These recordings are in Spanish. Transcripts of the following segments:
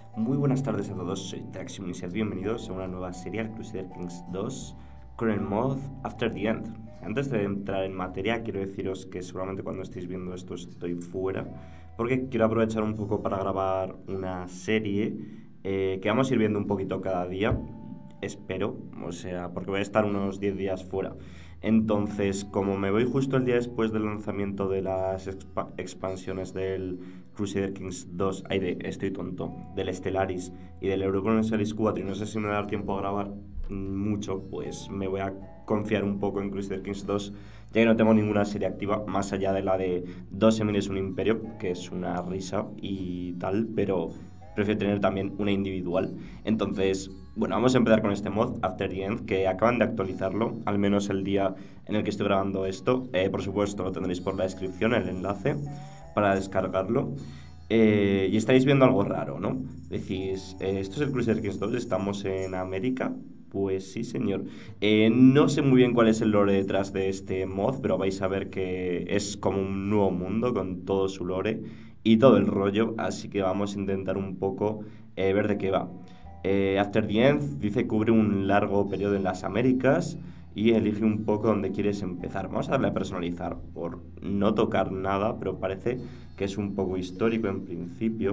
Muy buenas tardes a todos, soy Traxium y sed bienvenidos a una nueva serie al Crusader Kings 2 con el mod After the End. Antes de entrar en materia, quiero deciros que seguramente cuando estéis viendo esto estoy fuera, porque quiero aprovechar un poco para grabar una serie que vamos a ir viendo un poquito cada día, espero, o sea, porque voy a estar unos 10 días fuera. Entonces, como me voy justo el día después del lanzamiento de las expansiones del Crusader Kings 2, estoy tonto, del Stellaris y del Euroconquest 4, y no sé si me va a dar tiempo a grabar mucho, pues me voy a confiar un poco en Crusader Kings 2, ya que no tengo ninguna serie activa más allá de la de Dos Emiles un Imperio, que es una risa y tal, pero prefiero tener también una individual. Entonces, bueno, vamos a empezar con este mod, After the End, que acaban de actualizarlo, al menos el día en el que estoy grabando esto. Por supuesto, lo tendréis por la descripción, el enlace para descargarlo. Y estáis viendo algo raro, ¿no? Decís, ¿esto es el Crusader Kings 2? ¿Estamos en América? Pues sí, señor. No sé muy bien cuál es el lore detrás de este mod, pero vais a ver que es como un nuevo mundo con todo su lore y todo el rollo, así que vamos a intentar un poco ver de qué va. After the End dice cubre un largo periodo en las Américas y elige un poco dónde quieres empezar. Vamos a darle a personalizar por no tocar nada, pero parece que es un poco histórico en principio.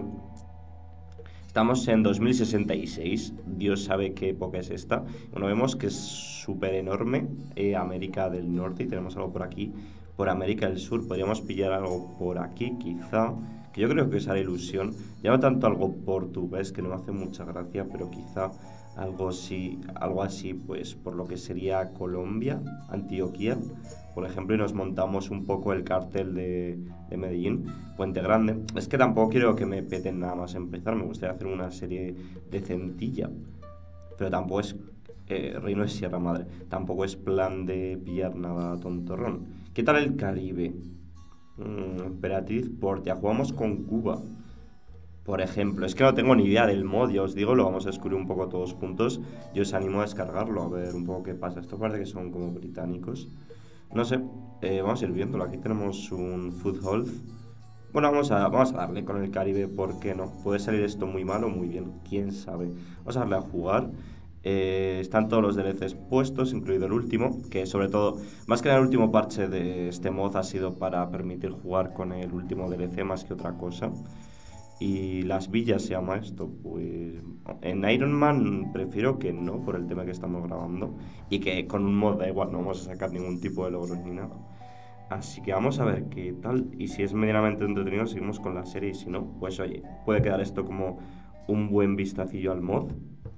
Estamos en 2066, Dios sabe qué época es esta. Bueno, vemos que es súper enorme América del Norte y tenemos algo por aquí, por América del Sur. Podríamos pillar algo por aquí, quizá, que yo creo que os hará ilusión. Ya no tanto algo portugués, que no me hace mucha gracia, pero quizá algo así, pues por lo que sería Colombia, Antioquia, por ejemplo, y nos montamos un poco el cartel de Medellín, Puente Grande. Es que tampoco quiero que me peten nada más empezar, me gustaría hacer una serie decentilla, pero tampoco es Reino de Sierra Madre, tampoco es plan de pillar nada tontorrón. ¿Qué tal el Caribe? Emperatriz Portia, jugamos con Cuba. Por ejemplo, es que no tengo ni idea del mod, ya os digo, lo vamos a descubrir un poco todos juntos. Yo os animo a descargarlo, a ver un poco qué pasa. Esto parece que son como británicos. No sé, vamos a ir viéndolo. Aquí tenemos un foothold. Bueno, vamos a darle con el Caribe, ¿por qué no? Puede salir esto muy mal o muy bien, quién sabe. Vamos a darle a jugar. Están todos los DLCs puestos, incluido el último, que sobre todo, más que nada el último parche de este mod ha sido para permitir jugar con el último DLC más que otra cosa. Y las villas se llama esto, pues en Iron Man prefiero que no, por el tema que estamos grabando, y que con un mod da igual, no vamos a sacar ningún tipo de logros ni nada. Así que vamos a ver qué tal, y si es medianamente entretenido seguimos con la serie, y si no, pues oye, puede quedar esto como un buen vistacillo al mod.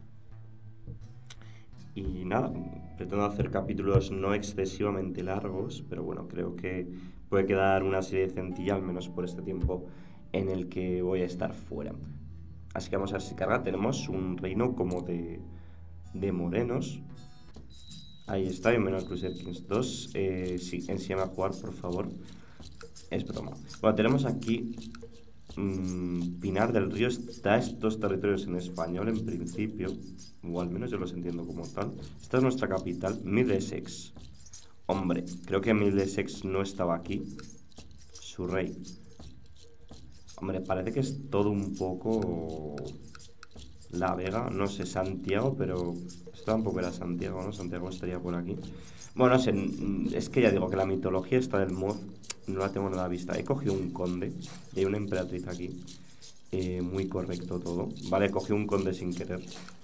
Y nada, pretendo hacer capítulos no excesivamente largos, pero bueno, creo que puede quedar una serie decentilla, al menos por este tiempo en el que voy a estar fuera. Así que vamos a ver si carga. Tenemos un reino como de morenos. Ahí está, bienvenido al Crusader Kings 2. Sí, enséñame a jugar, por favor. Es broma. Bueno, tenemos aquí Pinar del Río. Está estos territorios en español en principio, o al menos yo los entiendo como tal. Esta es nuestra capital, Middlesex. Hombre, creo que Middlesex no estaba aquí. Su rey. Hombre, parece que es todo un poco La Vega, no sé, Santiago, pero esto tampoco era Santiago, ¿no? Santiago estaría por aquí. Bueno, no sé, es que ya digo que la mitología está del mod, no la tengo nada vista. He cogido un conde y hay una emperatriz aquí. Muy correcto todo. Vale, he cogido un conde sin querer.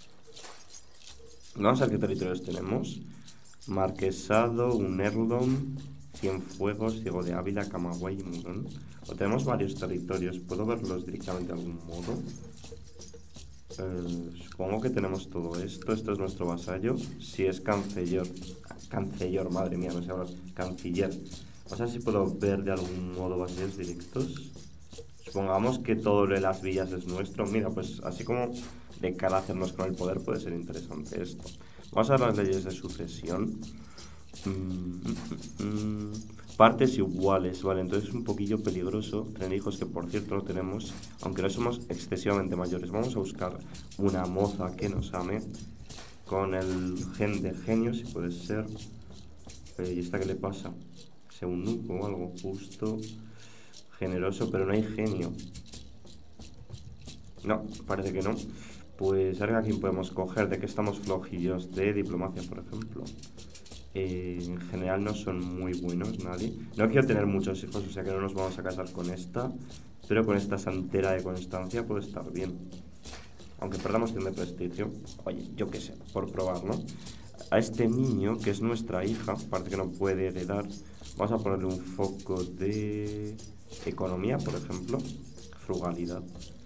Vamos a ver qué territorios tenemos. Marquesado, un Earldom, Cienfuegos, Ciego de Ávila, Camagüey y Murón. O tenemos varios territorios. ¿Puedo verlos directamente de algún modo? Supongo que tenemos todo esto. Esto es nuestro vasallo. Si es canciller. Canciller, madre mía, no sé hablar. Canciller. Vamos a ver si puedo ver de algún modo vasallos directos. Supongamos que todo lo de las villas es nuestro. Mira, pues así como de cara a hacernos con el poder puede ser interesante esto. Vamos a ver las leyes de sucesión. Partes iguales, vale, entonces es un poquillo peligroso tener hijos, que por cierto no tenemos, aunque no somos excesivamente mayores. Vamos a buscar una moza que nos ame con el gen de genio, si puede ser. ¿Y esta qué le pasa? ¿Es eunuco o algo? Justo, generoso, pero no hay genio. No, parece que no. Pues a ver a quién podemos coger. ¿De qué estamos flojillos? De diplomacia, por ejemplo. En general no son muy buenos nadie. No quiero tener muchos hijos, o sea que no nos vamos a casar con esta. Pero con esta santera de constancia puede estar bien. Aunque perdamos 100 de prestigio. Oye, yo qué sé, por probar, ¿no? A este niño, que es nuestra hija, parece que no puede heredar. Vamos a ponerle un foco de economía, por ejemplo. Frugalidad.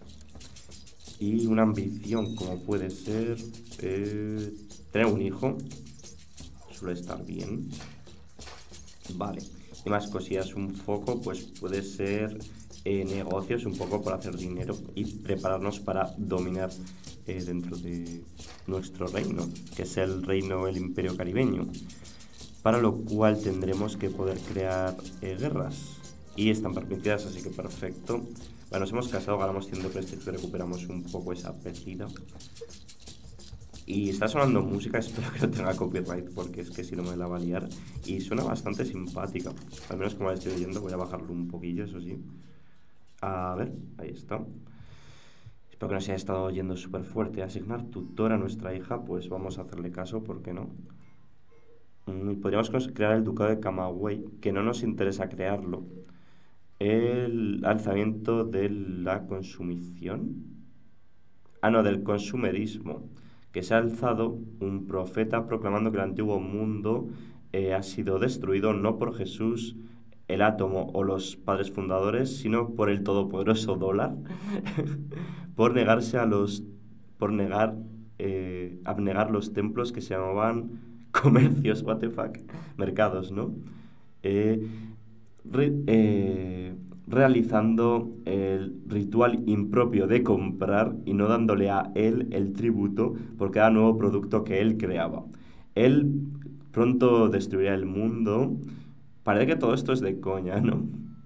Y una ambición, como puede ser tener un hijo. Suele estar bien. Vale. Y más cosillas, un foco, pues puede ser negocios, un poco para hacer dinero y prepararnos para dominar dentro de nuestro reino, que es el reino, el imperio caribeño. Para lo cual tendremos que poder crear guerras. Y están permitidas, así que perfecto. Bueno, nos hemos casado, ganamos 100 de prestigio y recuperamos un poco esa pérdida. Y está sonando música, espero que no tenga copyright porque es que si no me la va a liar. Y suena bastante simpática, al menos como la estoy oyendo. Voy a bajarlo un poquillo, eso sí. A ver, ahí está. Espero que no se haya estado oyendo súper fuerte. Asignar tutor a nuestra hija, pues vamos a hacerle caso, ¿por qué no? Podríamos crear el ducado de Camagüey, que no nos interesa crearlo. El alzamiento de la consumición. Ah, no, del consumerismo. Que se ha alzado un profeta proclamando que el antiguo mundo ha sido destruido no por Jesús, el átomo o los padres fundadores, sino por el todopoderoso dólar, por negarse a los, por negar, abnegar los templos que se llamaban comercios, what the fuck, mercados, ¿no? Eh, re- eh, Realizando el ritual impropio de comprar y no dándole a él el tributo por cada nuevo producto que él creaba. Él pronto destruirá el mundo. Parece que todo esto es de coña, ¿no?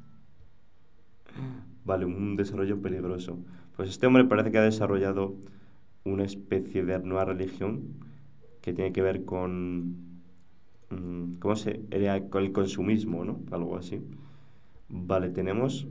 Vale, un desarrollo peligroso. Pues este hombre parece que ha desarrollado una especie de nueva religión que tiene que ver con... ¿Cómo se...? Con el consumismo, ¿no? Algo así. Vale, tenemos...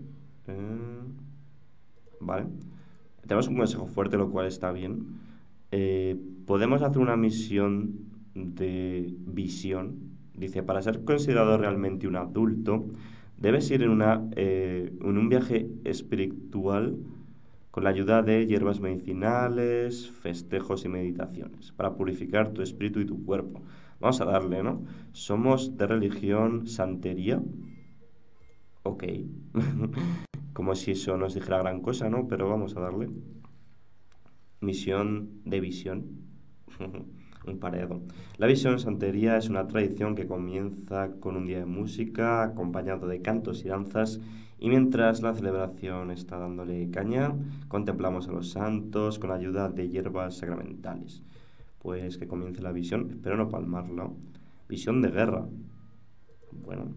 vale. Tenemos un consejo fuerte, lo cual está bien. Podemos hacer una misión de visión. Dice, para ser considerado realmente un adulto, debes ir en un viaje espiritual con la ayuda de hierbas medicinales, festejos y meditaciones, para purificar tu espíritu y tu cuerpo. Vamos a darle, ¿no? Somos de religión santería. Ok. Como si eso nos dijera gran cosa, ¿no? Pero vamos a darle. Misión de visión. Un pareado. La visión santería es una tradición que comienza con un día de música, acompañado de cantos y danzas, y mientras la celebración está dándole caña, contemplamos a los santos con la ayuda de hierbas sacramentales. Pues que comience la visión, espero no palmarla. Visión de guerra. Bueno,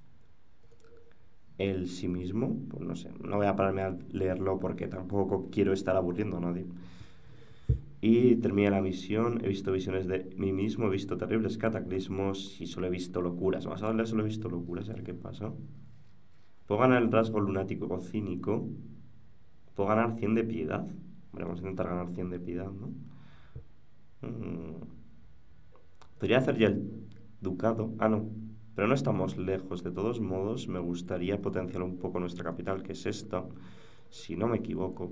el sí mismo, pues no sé, no voy a pararme a leerlo porque tampoco quiero estar aburriendo a nadie. Y termina la misión, he visto visiones de mí mismo, he visto terribles cataclismos y solo he visto locuras. Vamos a darle solo he visto locuras, a ver qué pasa. Puedo ganar el rasgo lunático o cínico. Puedo ganar 100 de piedad. Bueno, vamos a intentar ganar 100 de piedad, ¿no? Podría hacer ya el ducado. Ah, no. Pero no estamos lejos. De todos modos, me gustaría potenciar un poco nuestra capital, que es esta. Si no me equivoco.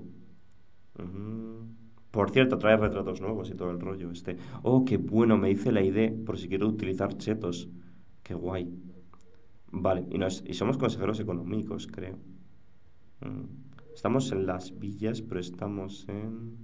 Por cierto, trae retratos nuevos y todo el rollo este. Oh, qué bueno, me hice la idea por si quiero utilizar chetos. Qué guay. Vale, y somos consejeros económicos, creo. Estamos en las villas, pero estamos en...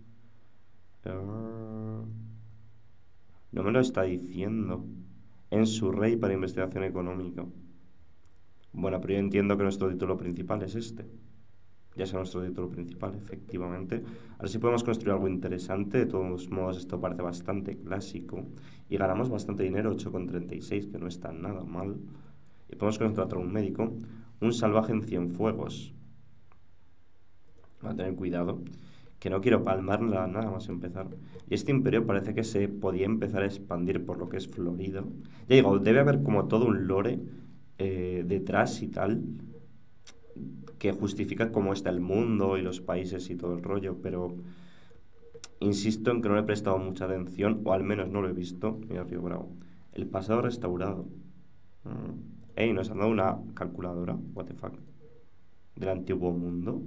no me lo está diciendo. En su rey para investigación económica. Bueno, pero yo entiendo que nuestro título principal es este. Ya sea nuestro título principal, efectivamente. A ver si podemos construir algo interesante. De todos modos, esto parece bastante clásico. Y ganamos bastante dinero, 8,36, que no está nada mal. Y podemos contratar a un médico. Un salvaje en Cienfuegos. Va a tener cuidado. Que no quiero palmarla nada más empezar. Y este imperio parece que se podía empezar a expandir por lo que es Florida. Ya digo, debe haber como todo un lore detrás y tal. que justifica cómo está el mundo y los países y todo el rollo, pero insisto en que no le he prestado mucha atención, o al menos no lo he visto. Mira, Río Bravo. El pasado restaurado. Ey, nos han dado una calculadora. What the fuck. Del antiguo mundo.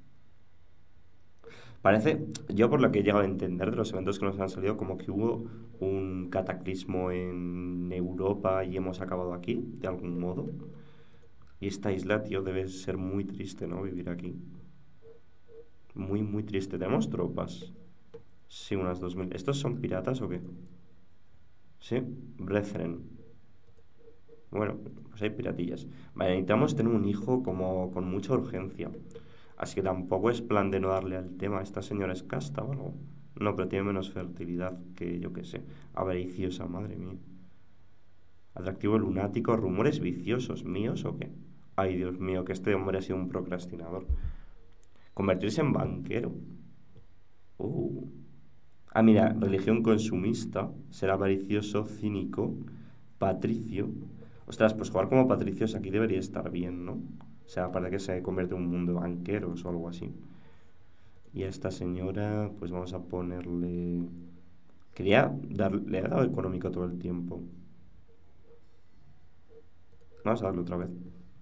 Parece, yo por lo que he llegado a entender de los eventos que nos han salido, como que hubo un cataclismo en Europa y hemos acabado aquí, de algún modo. Y esta isla, tío, debe ser muy triste, ¿no? Vivir aquí. Muy, muy triste. Tenemos tropas. Sí, unas 2000. ¿Estos son piratas o qué? Sí, Brethren. Bueno, pues hay piratillas. Vale, necesitamos tener un hijo como con mucha urgencia. Así que tampoco es plan de no darle al tema. Esta señora es casta o algo. No, pero tiene menos fertilidad que yo que sé. Avariciosa, madre mía. Atractivo lunático, rumores viciosos. ¿Míos o qué? Ay, Dios mío, que este hombre ha sido un procrastinador. Convertirse en banquero. Uh. Ah, mira, religión consumista, ser avaricioso, cínico, patricio. Ostras, pues jugar como patricios aquí debería estar bien, ¿no? O sea, aparte que se convierte en un mundo de banqueros o algo así. Y a esta señora, pues vamos a ponerle... Le he dado económico todo el tiempo. Vamos a darle otra vez.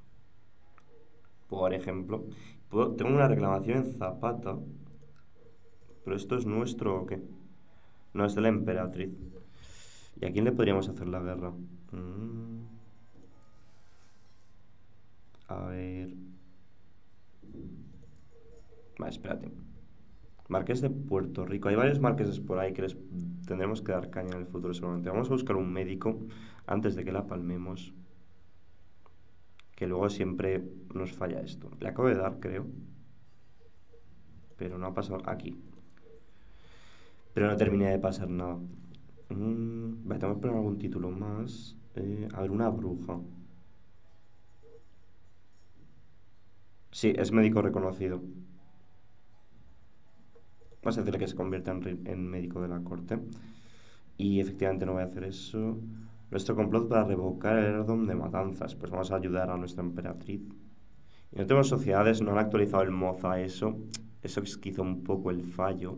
Por ejemplo, tengo una reclamación en Zapata, pero ¿esto es nuestro o qué? No, es de la emperatriz. ¿Y a quién le podríamos hacer la guerra? A ver... Vale, espérate. Marqués de Puerto Rico. Hay varios marqueses por ahí que les tendremos que dar caña en el futuro seguramente. Vamos a buscar un médico antes de que la palmemos. Que luego siempre nos falla esto. Le acabo de dar, creo. Pero no ha pasado aquí. Pero no terminé de pasar nada. Vale, tengo que poner algún título más. A ver, una bruja. Sí, es médico reconocido. Vamos a decirle que se convierta en médico de la corte. Y efectivamente no voy a hacer eso. Nuestro complot para revocar el orden de matanzas. Pues vamos a ayudar a nuestra emperatriz. Y no tenemos sociedades, no han actualizado el moz a eso. Eso es quizá un poco el fallo.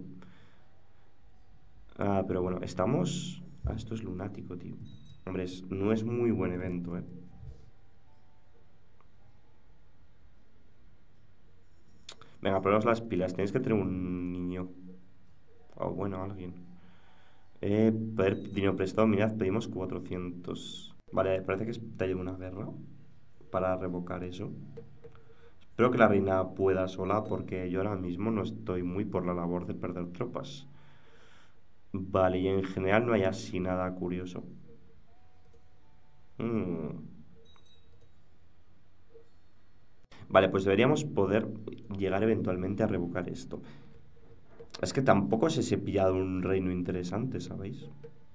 Ah, pero bueno, estamos... Ah, esto es lunático, tío. Hombre, no es muy buen evento, ¿eh? Venga, ponemos las pilas. Tenéis que tener un niño. O bueno, alguien. Poder dinero prestado, mirad, pedimos 400. Vale, parece que está de una guerra para revocar eso. Espero que la reina pueda sola porque yo ahora mismo no estoy muy por la labor de perder tropas. Vale, y en general no hay así nada curioso. Mm. Vale, pues deberíamos poder llegar eventualmente a revocar esto. Es que tampoco sé si he pillado un reino interesante, ¿sabéis?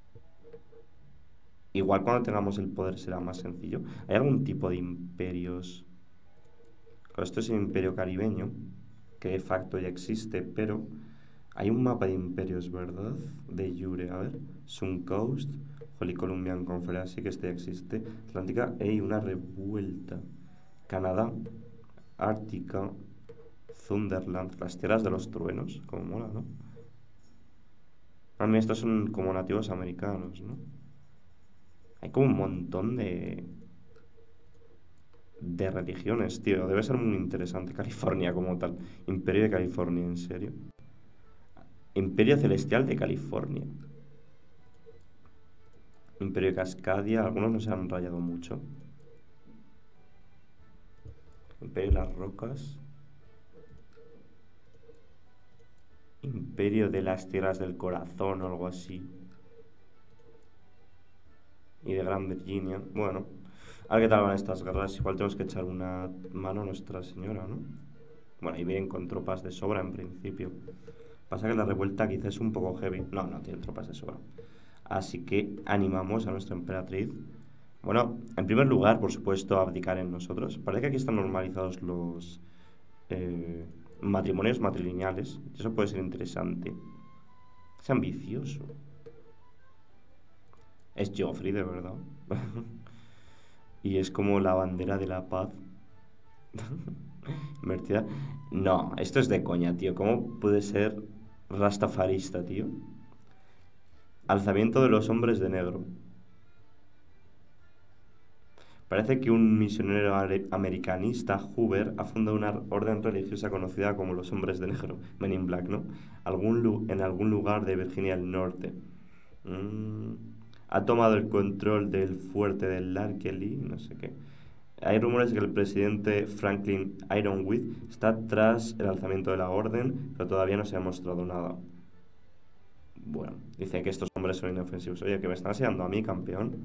Igual cuando tengamos el poder será más sencillo. ¿Hay algún tipo de imperios? Claro, esto es el imperio caribeño, que de facto ya existe, pero hay un mapa de imperios, ¿verdad? De Jure, a ver. Suncoast, Holy Columbian Confederacy, que este ya existe. Atlántica, ey, una revuelta. Canadá, Ártica, Thunderland, las tierras de los truenos, como mola, ¿no? A mí estos son como nativos americanos, ¿no? Hay como un montón de religiones, tío. Debe ser muy interesante California como tal. Imperio de California, ¿en serio? Imperio Celestial de California. Imperio de Cascadia. Algunos no se han rayado mucho. Imperio de las Rocas. Imperio de las Tierras del Corazón o algo así. Y de Gran Virginia. Bueno, a ver qué tal van estas guerras. Igual tenemos que echar una mano a Nuestra Señora, ¿no? Bueno, y vienen con tropas de sobra en principio. Pasa que la revuelta quizás es un poco heavy. No, no tienen tropas de sobra. Así que animamos a nuestra emperatriz. Bueno, en primer lugar, por supuesto, a abdicar en nosotros. Parece que aquí están normalizados los matrimonios matrilineales. Eso puede ser interesante. Es ambicioso. Es Joffrey, de verdad. Y es como la bandera de la paz. Invertida. No, esto es de coña, tío. ¿Cómo puede ser rastafarista, tío? Alzamiento de los hombres de negro. Parece que un misionero americanista, Hoover, ha fundado una orden religiosa conocida como los hombres de negro, Men in Black, ¿no? En algún lugar de Virginia del Norte. Mm, Ha tomado el control del fuerte de Larkeley, no sé qué. Hay rumores de que el presidente Franklin Ironwood está tras el alzamiento de la orden, pero todavía no se ha mostrado nada. Bueno, dicen que estos hombres son inofensivos. Oye, que me están enseñando a mí, campeón.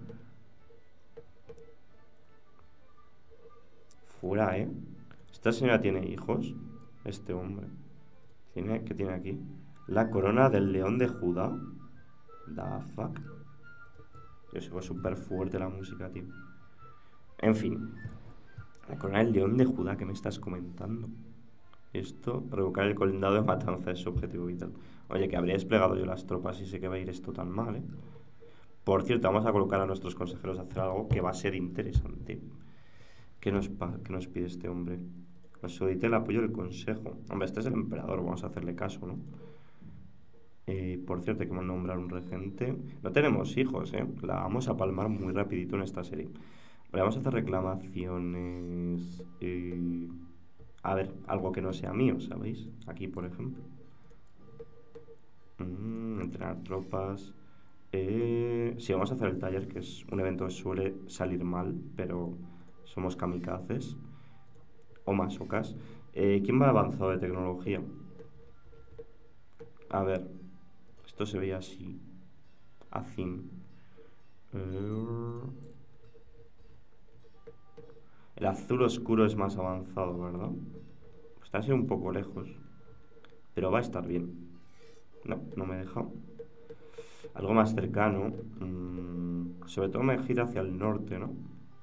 Fuera, ¿eh? ¿Esta señora tiene hijos? Este hombre. ¿Qué tiene aquí? La corona del león de Judá. The fuck. Yo sigo súper fuerte la música, tío. En fin. La corona del león de Judá que me estás comentando. Esto, revocar el condado de matanza es su objetivo vital. Oye, que habría desplegado yo las tropas y sé que va a ir esto tan mal, ¿eh? Por cierto, vamos a colocar a nuestros consejeros a hacer algo que va a ser interesante. ¿Qué nos pide este hombre? Nos solicita el apoyo del consejo. Hombre, este es el emperador, vamos a hacerle caso, ¿no? Por cierto, hay que nombrar un regente. No tenemos hijos, ¿eh? La vamos a palmar muy rapidito en esta serie. Vale, vamos a hacer reclamaciones. A ver, algo que no sea mío, ¿sabéis? Aquí, por ejemplo. Entrenar tropas. Sí, vamos a hacer el taller, que es un evento que suele salir mal, pero somos kamikazes o masocas. ¿Quién va avanzado de tecnología? A ver, esto se veía así. Azim. El azul oscuro es más avanzado, ¿verdad? Está así un poco lejos. Pero va a estar bien. No, no me deja. Algo más cercano. Sobre todo me gira hacia el norte, ¿no?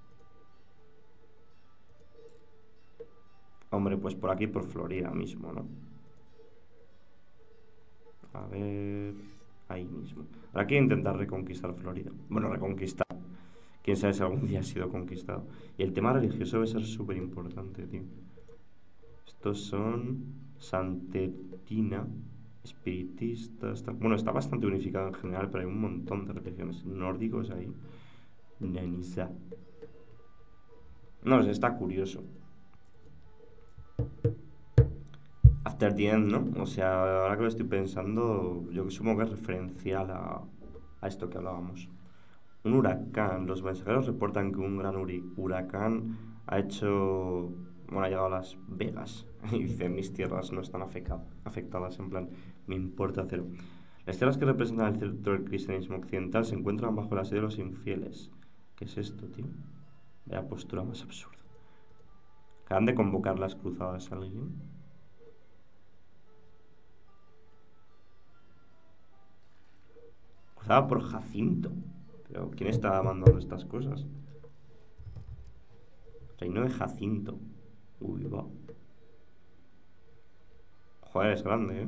Hombre, pues por aquí, por Florida mismo, ¿no? A ver... Ahí mismo. Ahora quiero intentar reconquistar Florida. Bueno, reconquistar. Quién sabe si algún día ha sido conquistado. Y el tema religioso debe ser súper importante, tío. Estos son santetina, espiritistas. Bueno, está bastante unificado en general, pero hay un montón de religiones nórdicos ahí. Nanisa. No sé, está curioso. After the End, ¿no? O sea, ahora que lo estoy pensando, yo supongo que es referencial a esto que hablábamos. Un huracán. Los mensajeros reportan que un gran huracán ha hecho... Bueno, ha llegado a Las Vegas. Y dice, mis tierras no están afectadas. En plan, me importa cero. Las tierras que representan el centro del cristianismo occidental se encuentran bajo la sede de los infieles. ¿Qué es esto, tío? Vaya postura más absurda. ¿Acaban de convocar las cruzadas a alguien? Cruzada por Jacinto. Pero ¿quién está mandando estas cosas? Reino de Jacinto. Uy, va. Joder, es grande, ¿eh?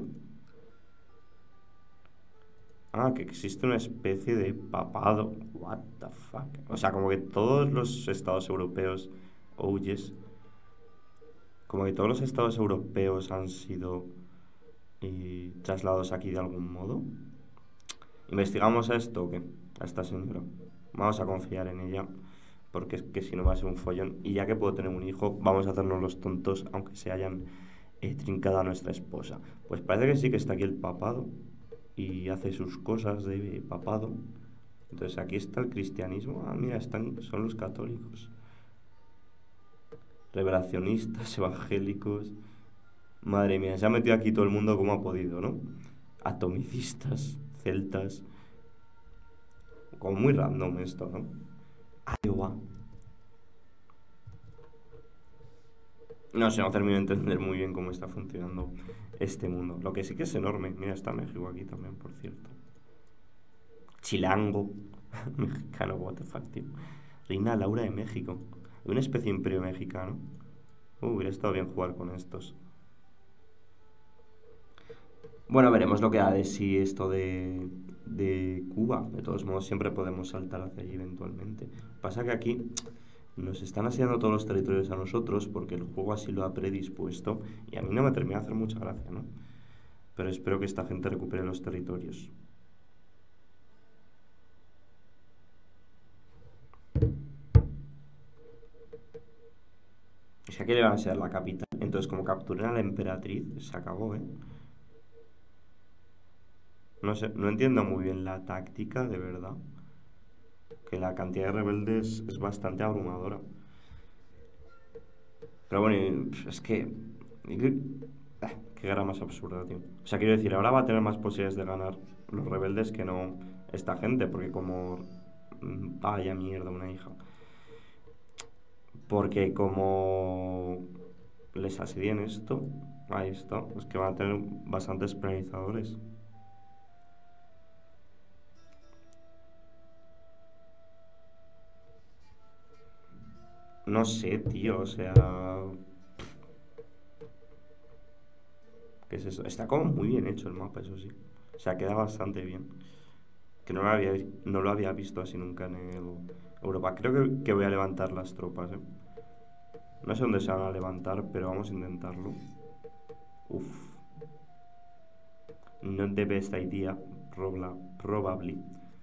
Ah, que existe una especie de papado. What the fuck. O sea, como que todos los estados europeos... Oh, yes. Como que todos los estados europeos han sido trasladados aquí de algún modo. ¿Investigamos esto o qué? A esta señora. Vamos a confiar en ella. Porque es que si no va a ser un follón. Y ya que puedo tener un hijo, vamos a hacernos los tontos, aunque se hayan trincado a nuestra esposa. Pues parece que sí que está aquí el papado. Y hace sus cosas de papado. Entonces aquí está el cristianismo. Ah, mira, son los católicos. Revelacionistas, evangélicos. Madre mía, se ha metido aquí todo el mundo como ha podido, ¿no? Atomicistas, celtas. Como muy random esto, ¿no? Iowa. No sé, no termino de entender muy bien cómo está funcionando este mundo. Lo que sí que es enorme. Mira, está México aquí también, por cierto. Chilango. Mexicano, what the fuck, tío. Reina Laura de México. Una especie de imperio mexicano. Hubiera estado bien jugar con estos. Bueno, veremos lo que ha de sí esto de Cuba. De todos modos, siempre podemos saltar hacia allí eventualmente. Pasa que aquí Nos están asignando todos los territorios a nosotros porque el juego así lo ha predispuesto y a mí no me termina de hacer mucha gracia, ¿no? Pero espero que esta gente recupere los territorios. Es que aquí le van a ser la capital. Entonces, como capturen a la emperatriz, se acabó, ¿eh? No sé, no entiendo muy bien la táctica, de verdad. Que la cantidad de rebeldes es bastante abrumadora. Pero bueno, es que... Qué guerra más absurda, tío. O sea, quiero decir, ahora va a tener más posibilidades de ganar los rebeldes que no esta gente, porque como... Vaya mierda, una hija. Porque como les asidien esto, ahí está, es que van a tener bastantes penalizadores. No sé, tío, o sea... ¿Qué es eso? Está como muy bien hecho el mapa, eso sí. O sea, queda bastante bien. Que no lo había visto así nunca en Europa. Creo que voy a levantar las tropas, ¿eh? No sé dónde se van a levantar, pero vamos a intentarlo. Uf. Not the best idea, probably.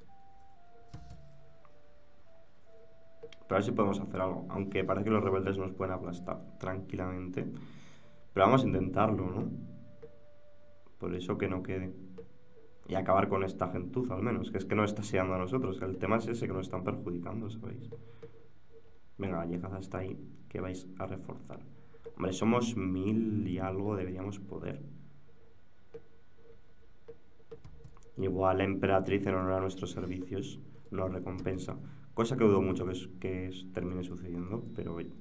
Pero a ver si podemos hacer algo. Aunque parece que los rebeldes nos pueden aplastar tranquilamente. Pero vamos a intentarlo, ¿no? Por eso que no quede. Y acabar con esta gentuza al menos. Que es que no está sellando a nosotros. El tema es ese, que nos están perjudicando, ¿sabéis? Venga, llegad hasta ahí, que vais a reforzar. Hombre, somos 1000 y algo, deberíamos poder. Igual la emperatriz en honor a nuestros servicios nos recompensa. Cosa que dudo mucho que termine sucediendo, pero oye.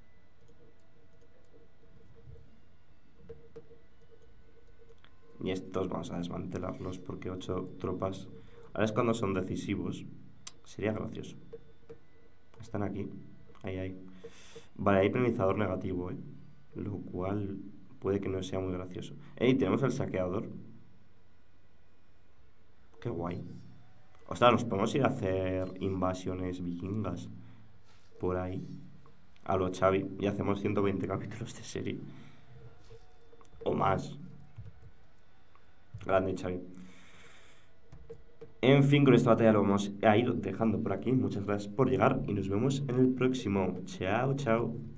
Y estos vamos a desmantelarlos porque 8 tropas... Ahora es cuando son decisivos. Sería gracioso. Están aquí. Ahí. Vale, hay penalizador negativo, ¿eh? Lo cual puede que no sea muy gracioso. ¡Ey! Tenemos el saqueador. Qué guay. Ostras, nos podemos ir a hacer invasiones vikingas por ahí. A lo Xavi. Y hacemos 120 capítulos de serie. O más. Grande, Xavi. En fin, con esta batalla lo vamos a ir dejando por aquí. Muchas gracias por llegar y nos vemos en el próximo. Chao, chao.